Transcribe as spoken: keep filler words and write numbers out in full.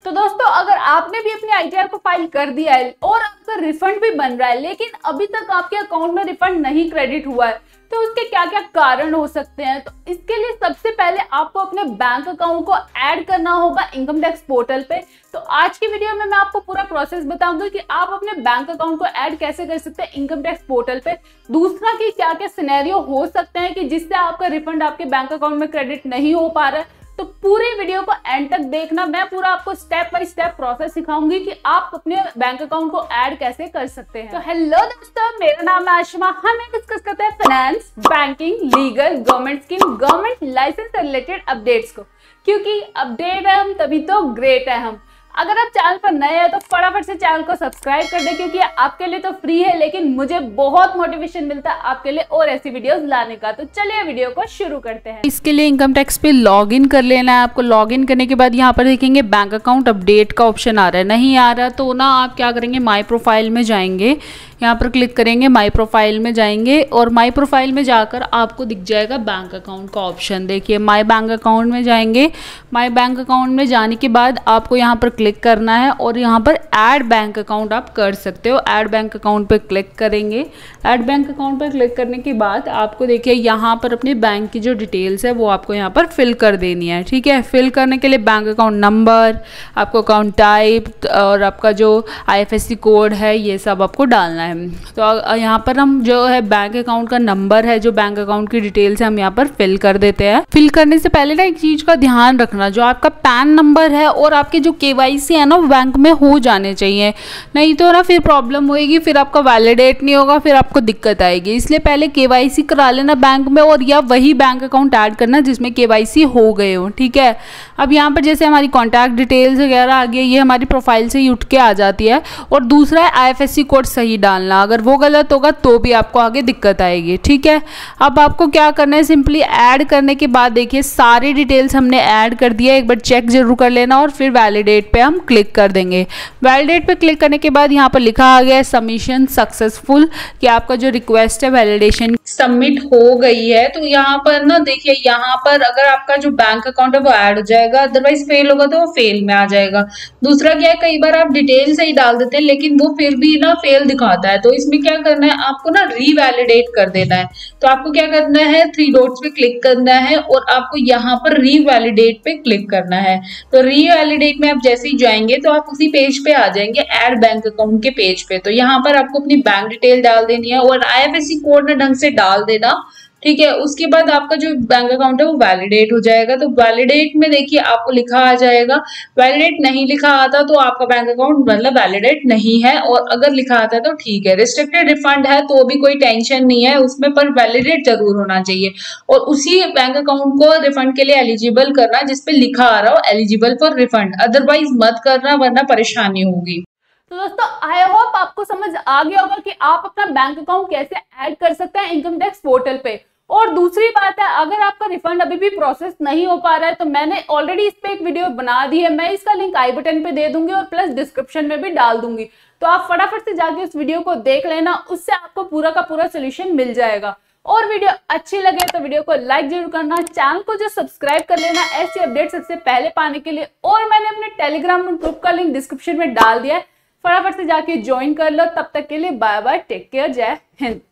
तो दोस्तों, अगर आपने भी अपनी आई टी आर को फाइल कर दिया है और आपका रिफंड भी बन रहा है लेकिन अभी तक आपके अकाउंट में रिफंड नहीं क्रेडिट हुआ है, तो उसके क्या क्या कारण हो सकते हैं। तो इसके लिए सबसे पहले आपको अपने बैंक अकाउंट को ऐड करना होगा इनकम टैक्स पोर्टल पे। तो आज की वीडियो में मैं आपको पूरा प्रोसेस बताऊंगी कि आप अपने बैंक अकाउंट को ऐड कैसे कर सकते हैं इनकम टैक्स पोर्टल पे। दूसरा कि क्या क्या सिनेरियो हो सकते हैं कि जिससे आपका रिफंड आपके बैंक अकाउंट में क्रेडिट नहीं हो पा रहा है। तो पूरी वीडियो को एंड तक देखना, मैं पूरा आपको स्टेप बाय स्टेप प्रोसेस सिखाऊंगी कि आप अपने बैंक अकाउंट को ऐड कैसे कर सकते हैं। तो हेलो दोस्तों, मेरा नाम है आशिमा। हम डिस्कस करते हैं finance, banking, legal, government scheme, government license से रिलेटेड अपडेट्स को, क्योंकि अपडेट है हम तभी तो ग्रेट है हम। अगर आप चैनल पर नए हैं तो फटाफट से चैनल को सब्सक्राइब कर दें, क्योंकि आपके लिए तो फ्री है लेकिन मुझे बहुत मोटिवेशन मिलता है आपके लिए और ऐसी वीडियोस लाने का। तो चलिए वीडियो को शुरू करते हैं। इसके लिए इनकम टैक्स पे लॉगिन कर लेना है आपको। लॉगिन करने के बाद यहाँ पर देखेंगे बैंक अकाउंट अपडेट का ऑप्शन आ रहा है। नहीं आ रहा तो ना आप क्या करेंगे, माई प्रोफाइल में जाएंगे, यहाँ पर क्लिक करेंगे, माई प्रोफाइल में जाएंगे और माई प्रोफाइल में जाकर आपको दिख जाएगा बैंक अकाउंट का ऑप्शन। देखिए माई बैंक अकाउंट में जाएंगे। माई बैंक अकाउंट में जाने के बाद आपको यहाँ पर क्लिक करना है और यहाँ पर ऐड बैंक अकाउंट आप कर सकते हो। ऐड बैंक अकाउंट पर क्लिक करेंगे। ऐड बैंक अकाउंट पर क्लिक करने के बाद आपको देखिए यहाँ पर अपने बैंक की जो डिटेल्स है वो आपको यहाँ पर फिल कर देनी है। ठीक है, फिल करने के लिए बैंक अकाउंट नंबर, आपको अकाउंट टाइप और आपका जो I F S C code है ये सब आपको डालना है। तो यहाँ पर हम जो है बैंक अकाउंट का नंबर है, जो बैंक अकाउंट की डिटेल्स है, हम यहाँ पर फिल कर देते हैं। फिल करने से पहले ना एक चीज का ध्यान रखना, जो आपका पैन नंबर है और आपके जो के वाई सी है ना बैंक में हो जाने चाहिए, नहीं तो ना फिर प्रॉब्लम होएगी, फिर आपका वैलिडेट नहीं होगा, फिर आपको दिक्कत आएगी। इसलिए पहले के वाई सी करा लेना बैंक में और या वही बैंक अकाउंट ऐड करना जिसमें के वाई सी हो गए हो। ठीक है, अब यहाँ पर जैसे हमारी कॉन्टैक्ट डिटेल्स वगैरह आ गई, ये हमारी प्रोफाइल से ही उठ के आ जाती है। और दूसरा है I F S C code सही डालना, अगर वो गलत होगा तो भी आपको आगे दिक्कत आएगी। ठीक है, अब आपको क्या करना है, सिंपली ऐड करने के बाद देखिए सारी डिटेल्स हमने ऐड कर दिया। एक बार चेक जरूर कर लेना और फिर वैलिडेट पे हम क्लिक कर देंगे। वैलिडेट पे क्लिक करने के बाद यहाँ पर लिखा आ गया है सबमिशन सक्सेसफुल, कि आपका जो रिक्वेस्ट है वैलिडेशन सबमिट हो गई है। तो यहाँ पर ना देखिए, यहाँ पर अगर आपका जो बैंक अकाउंट है वो ऐड हो जाएगा, अदरवाइज फेल होगा तो वो फेल में आ जाएगा। दूसरा क्या है, कई बार आप डिटेल सही डाल देते हैं लेकिन वो फिर भी ना फेल दिखाता है, तो इसमें क्या करना है, आपको ना रीवैलिडेट कर देना है। तो आपको क्या करना है, थ्री डॉट्स पे क्लिक करना है और आपको यहाँ पर रीवैलिडेट पे क्लिक करना है। तो रीवैलिडेट में आप जैसे ही जाएंगे तो आप उसी पेज पे आ जाएंगे, ऐड बैंक अकाउंट के पेज पे। तो यहाँ पर आपको अपनी बैंक डिटेल डाल देनी है और I F S C code ना ढंग से डाल देना। ठीक है, उसके बाद आपका जो बैंक अकाउंट है वो वैलिडेट हो जाएगा। तो वैलिडेट में देखिए आपको लिखा आ जाएगा, वैलिडेट नहीं लिखा आता तो आपका बैंक अकाउंट मतलब वैलिडेट नहीं है, और अगर लिखा आता है तो ठीक है। रिस्ट्रिक्टेड रिफंड है तो भी कोई टेंशन नहीं है उसमें, पर वैलिडेट जरूर होना चाहिए और उसी बैंक अकाउंट को रिफंड के लिए एलिजिबल करना जिसपे लिखा आ रहा हो एलिजिबल फॉर रिफंड, अदरवाइज मत करना वरना परेशानी होगी। तो दोस्तों, आई होप आपको समझ आ गया होगा कि आप अपना बैंक अकाउंट कैसे ऐड कर सकते हैं इनकम टैक्स पोर्टल पे। और दूसरी बात है, अगर आपका रिफंड अभी भी प्रोसेस नहीं हो पा रहा है तो मैंने ऑलरेडी इस पे एक वीडियो बना दी है, मैं इसका लिंक आई बटन पे दे दूंगी और प्लस डिस्क्रिप्शन में भी डाल दूंगी। तो आप फटाफट से जाके उस वीडियो को देख लेना, उससे आपको पूरा का पूरा सोल्यूशन मिल जाएगा। और वीडियो अच्छी लगे तो वीडियो को लाइक जरूर करना, चैनल को जो सब्सक्राइब कर लेना ऐसी अपडेट सबसे पहले पाने के लिए। और मैंने अपने टेलीग्राम ग्रुप का लिंक डिस्क्रिप्शन में डाल दिया है, फटाफट से जाके ज्वाइन कर लो। तब तक के लिए बाय बाय, टेक केयर, जय हिंद।